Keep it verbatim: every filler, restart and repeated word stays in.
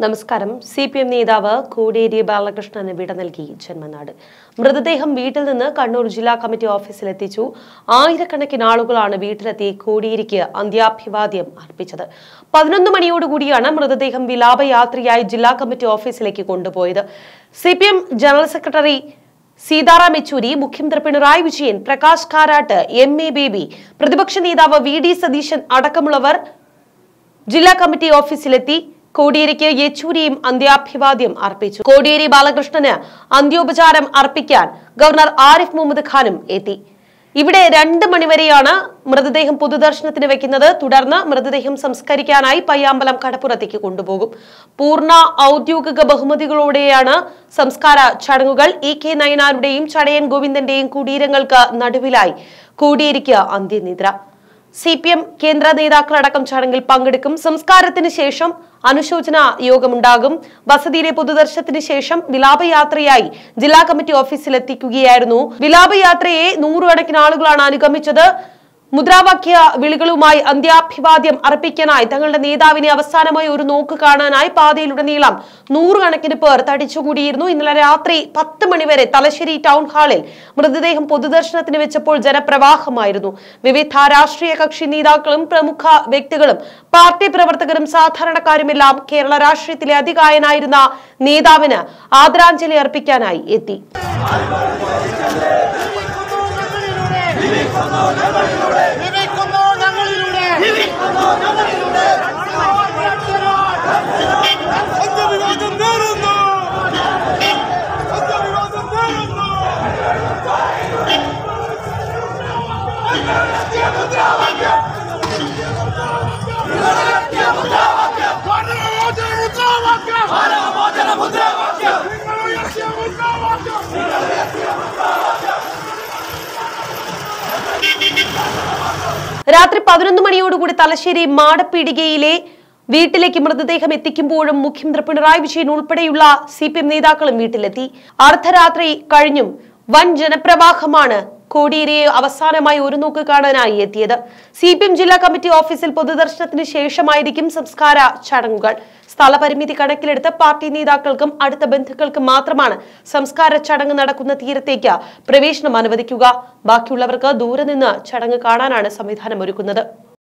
നമസ്കാരം. C P M നേതാവ് കോടിയേരി ബാലകൃഷ്ണന് വിട നൽകി ജന്മനാട്. മൃതദേഹം വീട്ടിൽ നിന്ന് കണ്ണൂർ ജില്ലാ കമ്മിറ്റി ഓഫീസിലെത്തിച്ചു. ആയിരക്കണക്കിന് ആളുകളാണ് വീട്ടിലെത്തി കോടിയേരിക്ക് അന്ത്യാഭിവാദ്യം അർപ്പിച്ചത്. പതിനൊന്ന് മണിയോടുകൂടിയാണ് മൃതദേഹം വിലാപയാത്രയായി ജില്ലാ കമ്മിറ്റി ഓഫീസിലേക്ക് കൊണ്ടുപോയത്. C P M general secretary Sitaram Yechury, മുഖ്യമന്ത്രി പിണറായി വിജയൻ, പ്രകാശ് കാരാട്ട്, എം എ ബേബി, പ്രതിപക്ഷ നേതാവ് വി ഡി സതീശൻ അടക്കമുള്ളവർ ജില്ലാ കമ്മിറ്റി ഓഫീസിലെത്തി കോടിയേരിക്ക് യെച്ചൂരിയും അന്ത്യാഭിവാദ്യം അർപ്പിച്ചു. കോടിയേരി ബാലകൃഷ്ണന് അന്ത്യോപചാരം അർപ്പിക്കാൻ ഗവർണർ ആരിഫ് മുഹമ്മദ് ഖാനും എത്തി. ഇവിടെ രണ്ട് മണിവരെയാണ് മൃതദേഹം പൊതുദർശനത്തിന് വെക്കുന്നത്. തുടർന്ന് മൃതദേഹം സംസ്കരിക്കാനായി പയ്യാമ്പലം കടപ്പുറത്തേക്ക് കൊണ്ടുപോകും. പൂർണ്ണ ഔദ്യോഗിക ബഹുമതികളോടെയാണ് സംസ്കാര ചടങ്ങുകൾ. ഇ കെ നയനാരുടെയും ചടയൻ ഗോവിന്ദന്റെയും കുടീരങ്ങൾക്ക് നടുവിലായി കോടിയേരിക്ക് അന്ത്യനിദ്ര. സി പി എം കേന്ദ്ര നേതാക്കളടക്കം ചടങ്ങിൽ പങ്കെടുക്കും. സംസ്കാരത്തിന് ശേഷം അനുശോചന യോഗമുണ്ടാകും. വസതിയിലെ പൊതുദർശനത്തിന് ശേഷം വിലാപയാത്രയായി ജില്ലാ കമ്മിറ്റി ഓഫീസിൽ എത്തിക്കുകയായിരുന്നു. വിലാപയാത്രയെ നൂറുകണക്കിന് ആളുകളാണ് അനുഗമിച്ചത്. മുദ്രാവാക്യ വിളികളുമായി അന്ത്യാഭിവാദ്യം അർപ്പിക്കാനായി തങ്ങളുടെ നേതാവിനെ അവസാനമായി ഒരു നോക്ക് കാണാനായി പാതയിലുടനീളം നൂറുകണക്കിന് പേർ തടിച്ചുകൂടിയിരുന്നു. ഇന്നലെ രാത്രി പത്ത് മണിവരെ തലശ്ശേരി ടൗൺ ഹാളിൽ മൃതദേഹം പൊതുദർശനത്തിന് വെച്ചപ്പോൾ ജനപ്രവാഹമായിരുന്നു. വിവിധ രാഷ്ട്രീയ കക്ഷി നേതാക്കളും പ്രമുഖ വ്യക്തികളും പാർട്ടി പ്രവർത്തകരും സാധാരണക്കാരുമെല്ലാം കേരള രാഷ്ട്രീയത്തിലെ അതികായനായിരുന്ന നേതാവിന് ആദരാഞ്ജലി അർപ്പിക്കാനായി എത്തി. രാത്രി പതിനൊന്ന് മണിയോടുകൂടി തലശ്ശേരി മാടപ്പീടികയിലെ വീട്ടിലേക്ക് മൃതദേഹം എത്തിക്കുമ്പോഴും മുഖ്യമന്ത്രി പിണറായി വിജയൻ ഉൾപ്പെടെയുള്ള സി പി എം നേതാക്കളും വീട്ടിലെത്തി. അർദ്ധരാത്രി കഴിഞ്ഞും വൻ ജനപ്രവാഹമാണ് കോടിയേരിയെ അവസാനമായി ഒരു നോക്ക് കാണാനായി എത്തിയത്. സി പി എം ജില്ലാ കമ്മിറ്റി ഓഫീസിൽ പൊതുദർശനത്തിന് ശേഷമായിരിക്കും സംസ്കാര ചടങ്ങുകൾ. സ്ഥലപരിമിതി കണക്കിലെടുത്ത് പാർട്ടി നേതാക്കൾക്കും അടുത്ത ബന്ധുക്കൾക്കും മാത്രമാണ് സംസ്കാര ചടങ്ങ് നടക്കുന്ന തീരത്തേക്ക് പ്രവേശനം അനുവദിക്കുക. ബാക്കിയുള്ളവർക്ക് ദൂരെ നിന്ന് ചടങ്ങ് കാണാനാണ് സംവിധാനം ഒരുക്കുന്നത്.